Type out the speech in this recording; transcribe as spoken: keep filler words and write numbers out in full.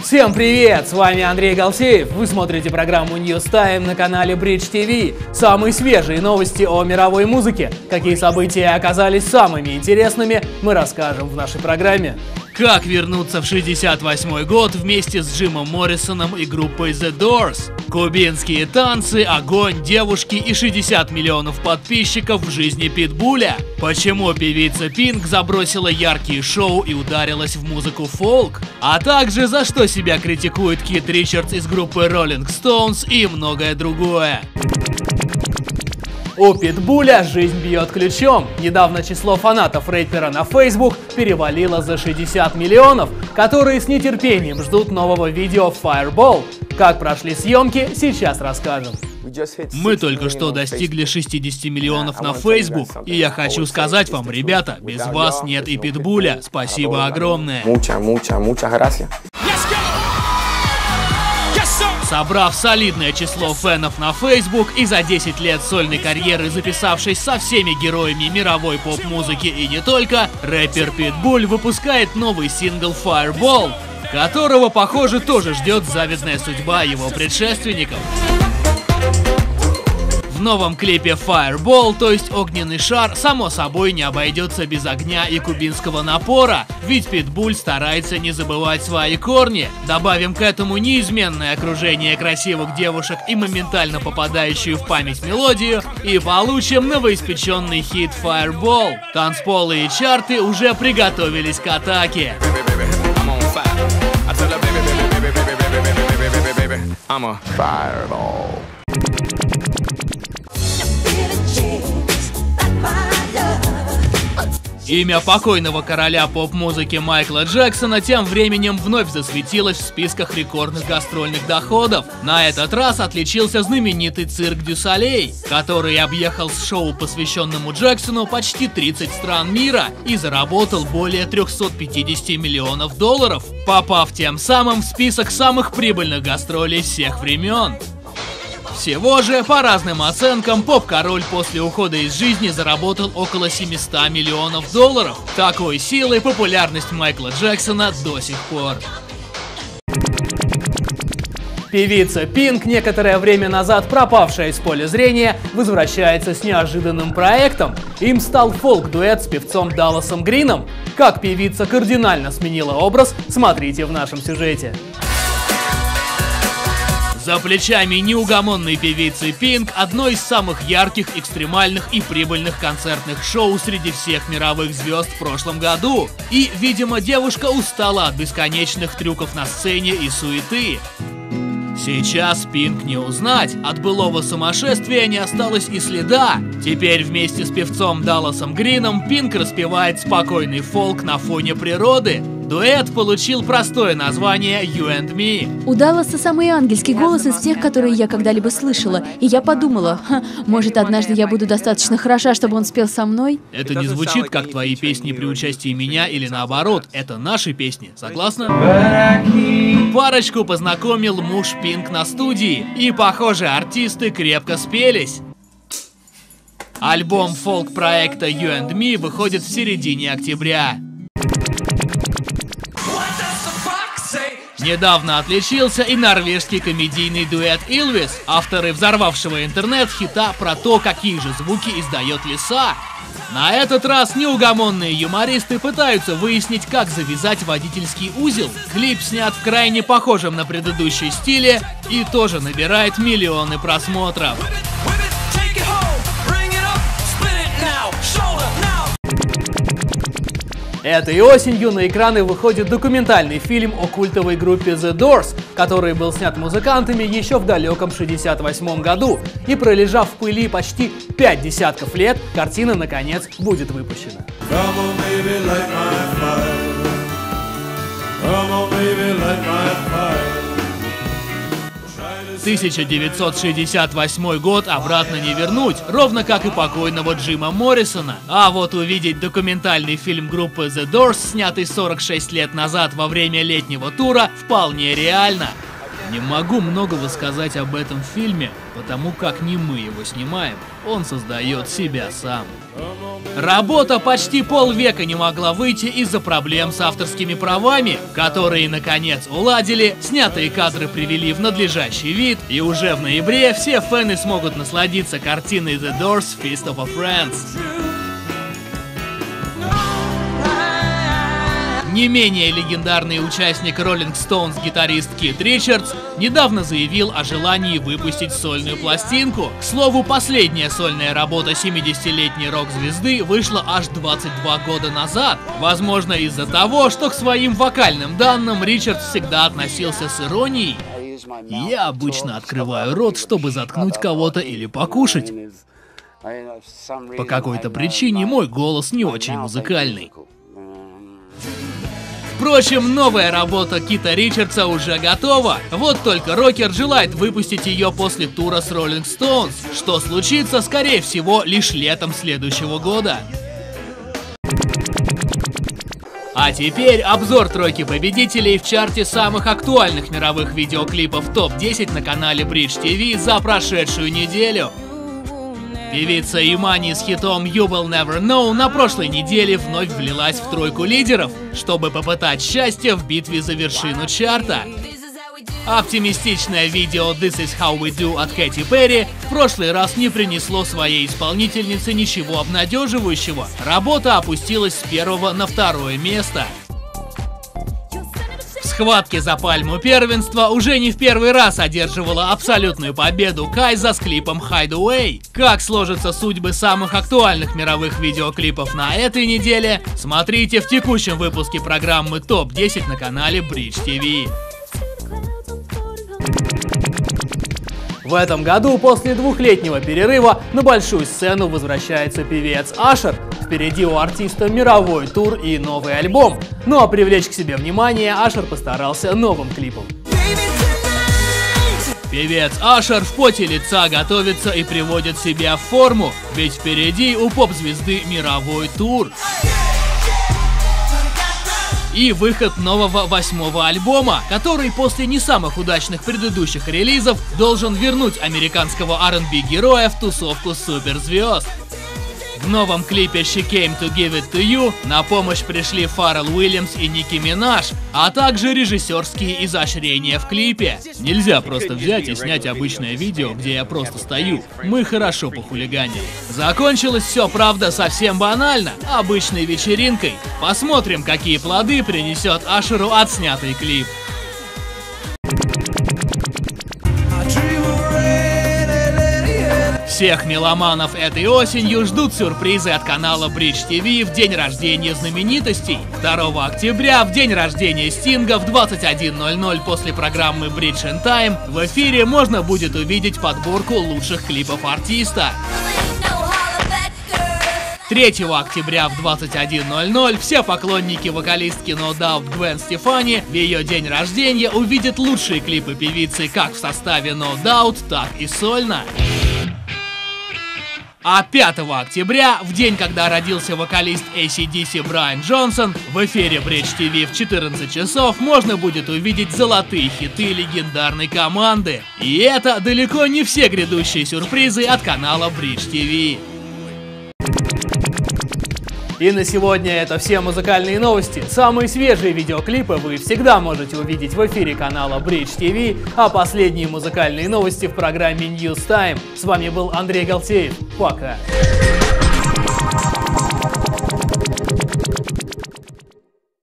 Всем привет! С вами Андрей Галсеев. Вы смотрите программу News Time на канале Bridge ти ви. Самые свежие новости о мировой музыке. Какие события оказались самыми интересными, мы расскажем в нашей программе. Как вернуться в шестьдесят восьмой год вместе с Джимом Моррисоном и группой The Doors? Кубинские танцы, огонь, девушки и шестьдесят миллионов подписчиков в жизни Питбуля. Почему певица Пинк забросила яркие шоу и ударилась в музыку фолк? А также за что себя критикует Кит Ричардс из группы Rolling Stones и многое другое. У Питбуля жизнь бьет ключом. Недавно число фанатов рэпера на Facebook перевалило за шестьдесят миллионов, которые с нетерпением ждут нового видео Fireball. Как прошли съемки, сейчас расскажем. Мы только что достигли шестидесяти миллионов на Facebook, и я хочу сказать вам, ребята, без вас нет и Питбуля. Спасибо огромное. Собрав солидное число фенов на Facebook и за десять лет сольной карьеры записавшись со всеми героями мировой поп-музыки и не только, рэпер Питбуль выпускает новый сингл Fireball, которого, похоже, тоже ждет завидная судьба его предшественников. В новом клипе Fireball, то есть огненный шар, само собой не обойдется без огня и кубинского напора, ведь Питбуль старается не забывать свои корни. Добавим к этому неизменное окружение красивых девушек и моментально попадающую в память мелодию, и получим новоиспеченный хит Fireball. Танцполы и чарты уже приготовились к атаке. Имя покойного короля поп-музыки Майкла Джексона тем временем вновь засветилось в списках рекордных гастрольных доходов. На этот раз отличился знаменитый цирк Дю Солей, который объехал с шоу, посвященному Джексону, почти тридцать стран мира и заработал более трёхсот пятидесяти миллионов долларов, попав тем самым в список самых прибыльных гастролей всех времен. Всего же, по разным оценкам, поп-король после ухода из жизни заработал около семисот миллионов долларов. Такой силой популярность Майкла Джексона до сих пор. Певица Пинк, некоторое время назад пропавшая из поля зрения, возвращается с неожиданным проектом. Им стал фолк-дуэт с певцом Далласом Грином. Как певица кардинально сменила образ, смотрите в нашем сюжете. За плечами неугомонной певицы Пинк одно из самых ярких, экстремальных и прибыльных концертных шоу среди всех мировых звезд в прошлом году. И, видимо, девушка устала от бесконечных трюков на сцене и суеты. Сейчас Пинк не узнать, от былого сумасшествия не осталось и следа. Теперь вместе с певцом Далласом Грином Пинк распевает спокойный фолк на фоне природы. Дуэт получил простое название You and Me. У Далласа самый ангельский голос из всех, которые я когда-либо слышала. И я подумала, ха, может, однажды я буду достаточно хороша, чтобы он спел со мной? Это не звучит как твои песни при участии меня или наоборот. Это наши песни. Согласна? Парочку познакомил муж Пинк на студии. И, похоже, артисты крепко спелись. Альбом фолк-проекта You and Me выходит в середине октября. Недавно отличился и норвежский комедийный дуэт Ylvis, авторы взорвавшего интернет хита про то, какие же звуки издает лиса. На этот раз неугомонные юмористы пытаются выяснить, как завязать водительский узел. Клип снят в крайне похожем на предыдущий стиле и тоже набирает миллионы просмотров. Этой осенью на экраны выходит документальный фильм о культовой группе The Doors, который был снят музыкантами еще в далеком шестьдесят восьмом году. И пролежав в пыли почти пять десятков лет, картина наконец будет выпущена. тысяча девятьсот шестьдесят восьмой год обратно не вернуть, ровно как и покойного Джима Моррисона. А вот увидеть документальный фильм группы The Doors, снятый сорок шесть лет назад во время летнего тура, вполне реально. Не могу многого сказать об этом фильме, потому как не мы его снимаем, он создает себя сам. Работа почти полвека не могла выйти из-за проблем с авторскими правами, которые наконец уладили, снятые кадры привели в надлежащий вид, и уже в ноябре все фэны смогут насладиться картиной The Doors Feast of a Friends. Не менее легендарный участник Rolling Stones, гитарист Кит Ричардс, недавно заявил о желании выпустить сольную пластинку. К слову, последняя сольная работа семидесятилетней рок-звезды вышла аж двадцать два года назад. Возможно, из-за того, что к своим вокальным данным Ричардс всегда относился с иронией. Я обычно открываю рот, чтобы заткнуть кого-то или покушать. По какой-то причине мой голос не очень музыкальный. Впрочем, новая работа Кита Ричардса уже готова. Вот только рокер желает выпустить ее после тура с Rolling Stones, что случится, скорее всего, лишь летом следующего года. А теперь обзор тройки победителей в чарте самых актуальных мировых видеоклипов топ десять на канале Bridge ти ви за прошедшую неделю. Певица Имани с хитом You Will Never Know на прошлой неделе вновь влилась в тройку лидеров, чтобы попытать счастье в битве за вершину чарта. Оптимистичное видео This Is How We Do от Кэти Перри в прошлый раз не принесло своей исполнительнице ничего обнадеживающего. Работа опустилась с первого на второе место. В схватке за пальму первенства уже не в первый раз одерживала абсолютную победу Кайза с клипом Hideaway. Как сложатся судьбы самых актуальных мировых видеоклипов на этой неделе, смотрите в текущем выпуске программы топ десять на канале Bridge ти ви. В этом году после двухлетнего перерыва на большую сцену возвращается певец Ашер. Впереди у артиста мировой тур и новый альбом. Ну а привлечь к себе внимание Ашер постарался новым клипом. Певец Ашер в поте лица готовится и приводит себя в форму, ведь впереди у поп-звезды мировой тур. И выход нового восьмого альбома, который после не самых удачных предыдущих релизов должен вернуть американского ар энд би-героя в тусовку суперзвезд. В новом клипе She Came to Give It to You на помощь пришли Фаррелл Уильямс и Ники Минаж, а также режиссерские изощрения в клипе. Нельзя просто взять и снять обычное видео, где я просто стою. Мы хорошо похулиганили. Закончилось все, правда, совсем банально, обычной вечеринкой. Посмотрим, какие плоды принесет Ашеру отснятый клип. Всех меломанов этой осенью ждут сюрпризы от канала Bridge ти ви в день рождения знаменитостей. второго октября, в день рождения Стинга, в двадцать один ноль ноль после программы Bridge in Time в эфире можно будет увидеть подборку лучших клипов артиста. третьего октября в двадцать один ноль ноль все поклонники вокалистки No Doubt Гвен Стефани в ее день рождения увидят лучшие клипы певицы как в составе No Doubt, так и сольно. А пятого октября, в день, когда родился вокалист эй си ди си Брайан Джонсон, в эфире Bridge ти ви в четырнадцать часов можно будет увидеть золотые хиты легендарной команды. И это далеко не все грядущие сюрпризы от канала Bridge ти ви. И на сегодня это все музыкальные новости. Самые свежие видеоклипы вы всегда можете увидеть в эфире канала Bridge ти ви, а последние музыкальные новости в программе News Time. С вами был Андрей Галтеев. Пока.